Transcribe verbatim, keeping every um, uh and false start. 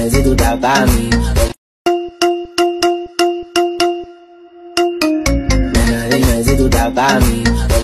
necesito estar para mí. Nena, dime si tú estás para mí.